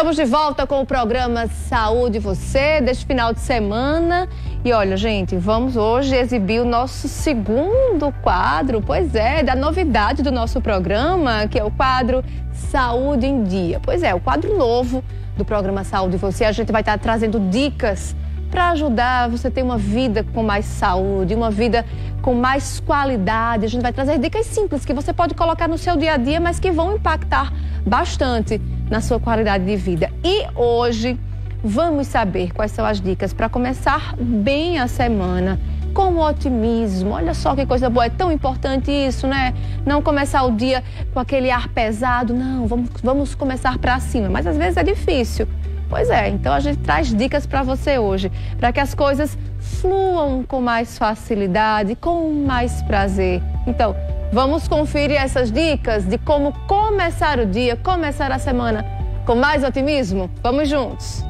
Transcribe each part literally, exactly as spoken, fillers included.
Estamos de volta com o programa Saúde Você, deste final de semana. E olha, gente, vamos hoje exibir o nosso segundo quadro, pois é, da novidade do nosso programa, que é o quadro Saúde em Dia. Pois é, o quadro novo do programa Saúde Você. A gente vai estar trazendo dicas para ajudar você a ter uma vida com mais saúde, uma vida com mais qualidade. A gente vai trazer dicas simples que você pode colocar no seu dia a dia, mas que vão impactar bastante na sua qualidade de vida. E hoje vamos saber quais são as dicas para começar bem a semana, com otimismo. Olha só que coisa boa, é tão importante isso, né? Não começar o dia com aquele ar pesado, não, vamos, vamos começar para cima, mas às vezes é difícil. Pois é, então a gente traz dicas para você hoje, para que as coisas fluam com mais facilidade, com mais prazer. Então, vamos conferir essas dicas de como começar o dia, começar a semana com mais otimismo? Vamos juntos!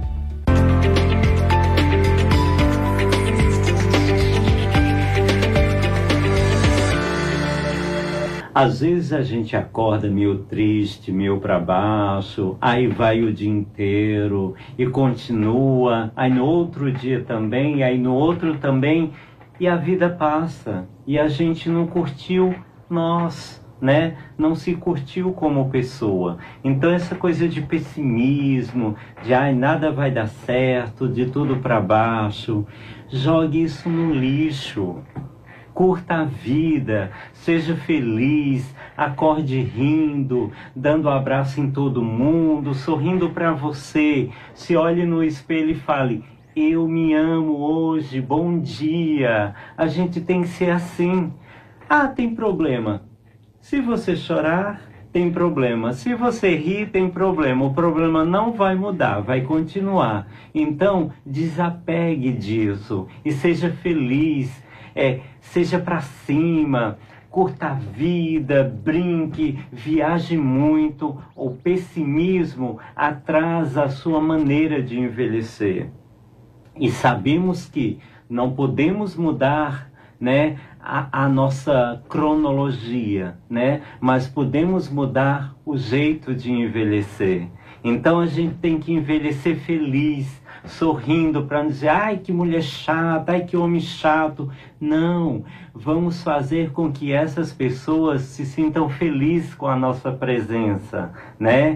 Às vezes a gente acorda meio triste, meio para baixo, aí vai o dia inteiro e continua, aí no outro dia também, e aí no outro também, e a vida passa. E a gente não curtiu nós, né? Não se curtiu como pessoa. Então essa coisa de pessimismo, de ai, nada vai dar certo, de tudo para baixo, jogue isso no lixo. Curta a vida, seja feliz, acorde rindo, dando um abraço em todo mundo, sorrindo para você. Se olhe no espelho e fale, eu me amo hoje, bom dia. A gente tem que ser assim. Ah, tem problema. Se você chorar, tem problema. Se você rir, tem problema. O problema não vai mudar, vai continuar. Então, desapegue disso e seja feliz. É, seja para cima, curta a vida, brinque, viaje muito. O pessimismo atrasa a sua maneira de envelhecer. E sabemos que não podemos mudar, né, a, a nossa cronologia, né, mas podemos mudar o jeito de envelhecer. Então a gente tem que envelhecer feliz, sorrindo, para não dizer, ai que mulher chata, ai que homem chato. Não, vamos fazer com que essas pessoas se sintam felizes com a nossa presença, né?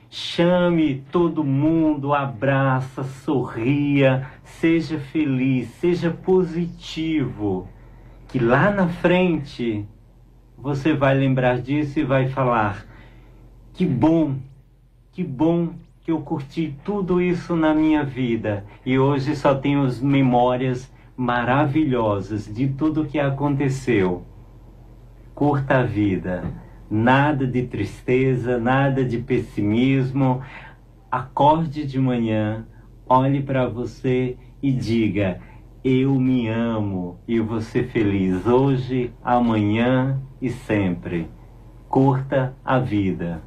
Chame todo mundo, abraça, sorria, seja feliz, seja positivo, que lá na frente você vai lembrar disso e vai falar, que bom, que bom que eu curti tudo isso na minha vida e hoje só tenho as memórias maravilhosas de tudo que aconteceu. Curta a vida, nada de tristeza, nada de pessimismo. Acorde de manhã, olhe para você e diga, eu me amo e vou ser feliz hoje, amanhã e sempre. Curta a vida.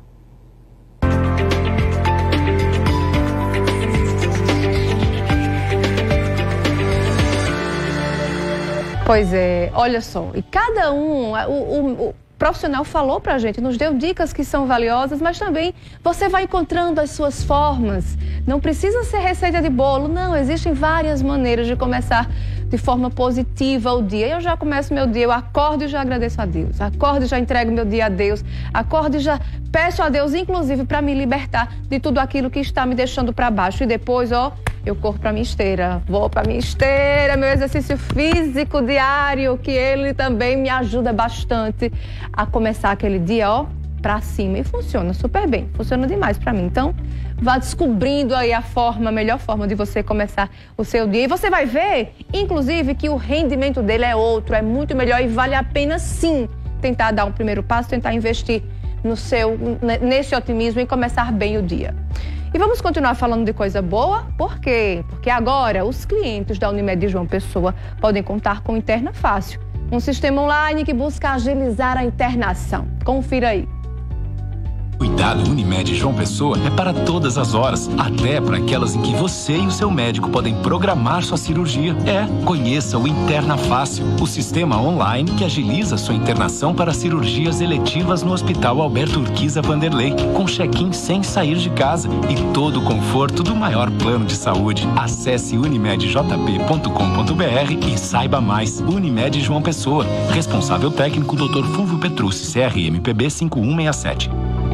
Pois é, olha só, e cada um, o, o, o profissional falou pra gente, nos deu dicas que são valiosas, mas também você vai encontrando as suas formas. Não precisa ser receita de bolo, não, existem várias maneiras de começar de forma positiva o dia. Eu já começo meu dia, eu acordo e já agradeço a Deus, acordo e já entrego meu dia a Deus, acordo e já peço a Deus, inclusive, para me libertar de tudo aquilo que está me deixando para baixo. E depois, ó, eu corro para minha esteira, vou para minha esteira, meu exercício físico diário, que ele também me ajuda bastante a começar aquele dia, ó, para cima. E funciona super bem, funciona demais para mim. Então, vá descobrindo aí a forma, a melhor forma de você começar o seu dia. E você vai ver, inclusive, que o rendimento dele é outro, é muito melhor e vale a pena sim tentar dar um primeiro passo, tentar investir no seu, nesse otimismo e começar bem o dia. E vamos continuar falando de coisa boa, por quê? Porque agora os clientes da Unimed de João Pessoa podem contar com Interna Fácil, um sistema online que busca agilizar a internação. Confira aí. Cuidado Unimed João Pessoa é para todas as horas, até para aquelas em que você e o seu médico podem programar sua cirurgia. É, conheça o Interna Fácil, o sistema online que agiliza sua internação para cirurgias eletivas no Hospital Alberto Urquiza Vanderlei, com check-in sem sair de casa e todo o conforto do maior plano de saúde. Acesse unimed j p ponto com ponto b r e saiba mais. Unimed João Pessoa, responsável técnico doutor Fulvio Petrucci, C R M P B cinco um seis sete.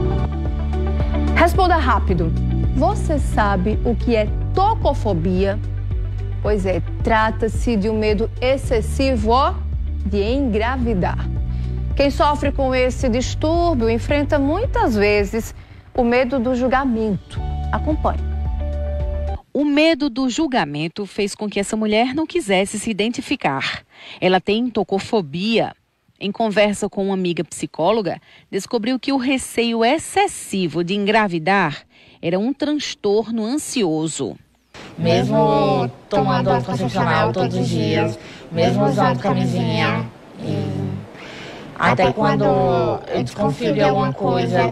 Responda rápido. Você sabe o que é tocofobia? Pois é, trata-se de um medo excessivo ó, de engravidar. Quem sofre com esse distúrbio enfrenta muitas vezes o medo do julgamento. Acompanhe. O medo do julgamento fez com que essa mulher não quisesse se identificar. Ela tem tocofobia. Em conversa com uma amiga psicóloga, descobriu que o receio excessivo de engravidar era um transtorno ansioso. Mesmo tomando anticoncepcional todos os dias, mesmo usando camisinha, e até quando eu desconfio de alguma coisa,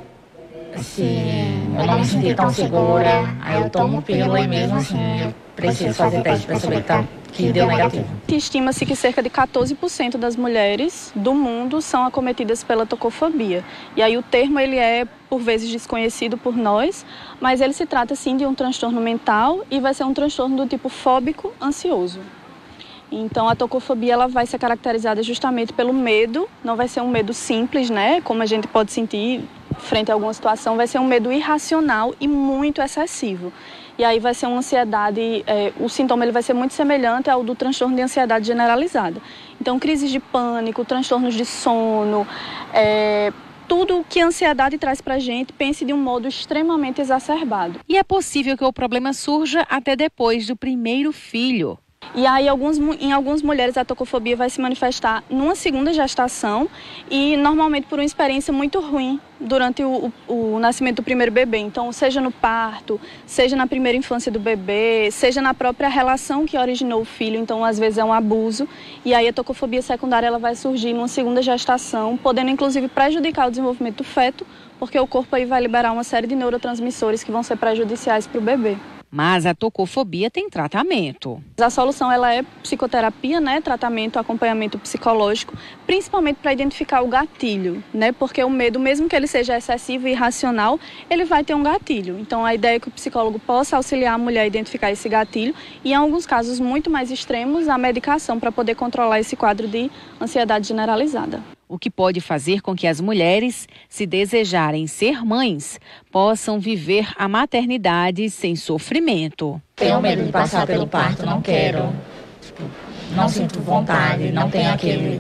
se eu não me sentir tão segura, aí eu tomo pílula e mesmo assim eu preciso fazer teste para saber que, tá, que deu negativo. Estima-se que cerca de quatorze por cento das mulheres do mundo são acometidas pela tocofobia. E aí o termo ele é, por vezes, desconhecido por nós, mas ele se trata, sim, de um transtorno mental e vai ser um transtorno do tipo fóbico ansioso. Então, a tocofobia ela vai ser caracterizada justamente pelo medo, não vai ser um medo simples, né, como a gente pode sentir frente a alguma situação, vai ser um medo irracional e muito excessivo. E aí vai ser uma ansiedade, é, o sintoma ele vai ser muito semelhante ao do transtorno de ansiedade generalizada. Então, crises de pânico, transtornos de sono, é, tudo que a ansiedade traz pra gente, pense de um modo extremamente exacerbado. E é possível que o problema surja até depois do primeiro filho. E aí, alguns, em algumas mulheres, a tocofobia vai se manifestar numa segunda gestação e, normalmente, por uma experiência muito ruim durante o, o, o nascimento do primeiro bebê. Então, seja no parto, seja na primeira infância do bebê, seja na própria relação que originou o filho. Então, às vezes, é um abuso. E aí, a tocofobia secundária ela vai surgir numa segunda gestação, podendo, inclusive, prejudicar o desenvolvimento do feto, porque o corpo aí vai liberar uma série de neurotransmissores que vão ser prejudiciais para o bebê. Mas a tocofobia tem tratamento. A solução ela é psicoterapia, né, tratamento, acompanhamento psicológico, principalmente para identificar o gatilho, né, porque o medo, mesmo que ele seja excessivo e irracional, ele vai ter um gatilho. Então a ideia é que o psicólogo possa auxiliar a mulher a identificar esse gatilho e, em alguns casos muito mais extremos, a medicação para poder controlar esse quadro de ansiedade generalizada. O que pode fazer com que as mulheres, se desejarem ser mães, possam viver a maternidade sem sofrimento. Tenho medo de passar pelo parto, não quero, tipo, não sinto vontade, não tenho aquele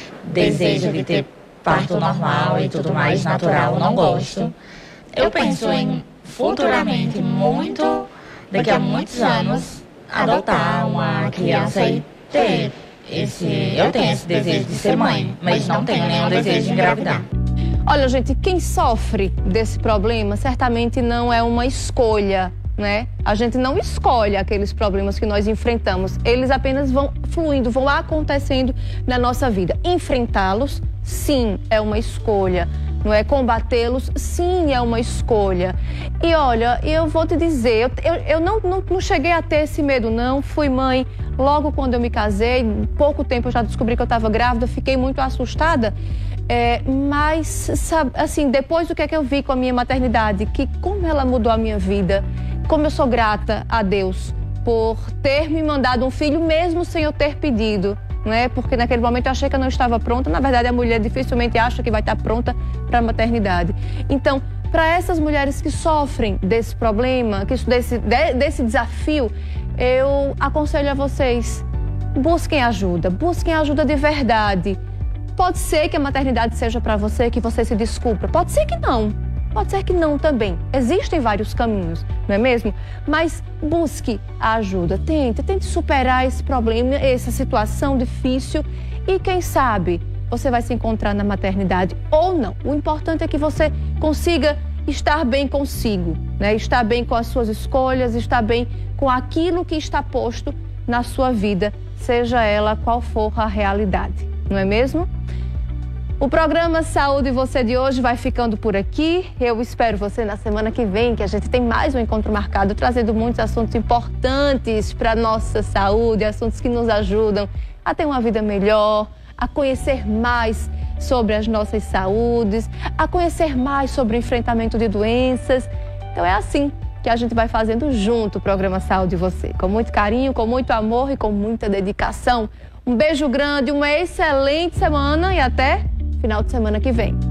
desejo de ter parto normal e tudo mais natural, não gosto. Eu penso em futuramente, muito, daqui a muitos anos, adotar uma criança e ter esse... Eu tenho esse desejo de ser mãe, mas não tenho nenhum desejo de engravidar. Olha, gente, quem sofre desse problema certamente não é uma escolha, né? A gente não escolhe aqueles problemas que nós enfrentamos. Eles apenas vão fluindo, vão acontecendo na nossa vida. Enfrentá-los, sim, é uma escolha. Não é? Combatê-los, sim, é uma escolha. E olha, eu vou te dizer, eu, eu, eu não, não, não cheguei a ter esse medo, não. Fui mãe logo quando eu me casei. Em pouco tempo eu já descobri que eu estava grávida, fiquei muito assustada. É, mas, sabe, assim, depois do que é que eu vi com a minha maternidade, que como ela mudou a minha vida, como eu sou grata a Deus por ter me mandado um filho mesmo sem eu ter pedido. Não é? Porque naquele momento eu achei que eu não estava pronta. Na verdade, a mulher dificilmente acha que vai estar pronta para a maternidade. Então, para essas mulheres que sofrem desse problema, que, desse, de, desse desafio, eu aconselho a vocês, busquem ajuda, busquem ajuda de verdade. Pode ser que a maternidade seja para você, que você se desculpa. Pode ser que não. Pode ser que não também. Existem vários caminhos, não é mesmo? Mas busque a ajuda. Tente, tente superar esse problema, essa situação difícil. E quem sabe você vai se encontrar na maternidade ou não. O importante é que você consiga estar bem consigo, né? Estar bem com as suas escolhas, estar bem com aquilo que está posto na sua vida, seja ela qual for a realidade, não é mesmo? O programa Saúde e Você de hoje vai ficando por aqui. Eu espero você na semana que vem, que a gente tem mais um encontro marcado, trazendo muitos assuntos importantes para a nossa saúde, assuntos que nos ajudam a ter uma vida melhor, a conhecer mais sobre as nossas saúdes, a conhecer mais sobre o enfrentamento de doenças. Então é assim que a gente vai fazendo junto o programa Saúde e Você, com muito carinho, com muito amor e com muita dedicação. Um beijo grande, uma excelente semana e até final de semana que vem.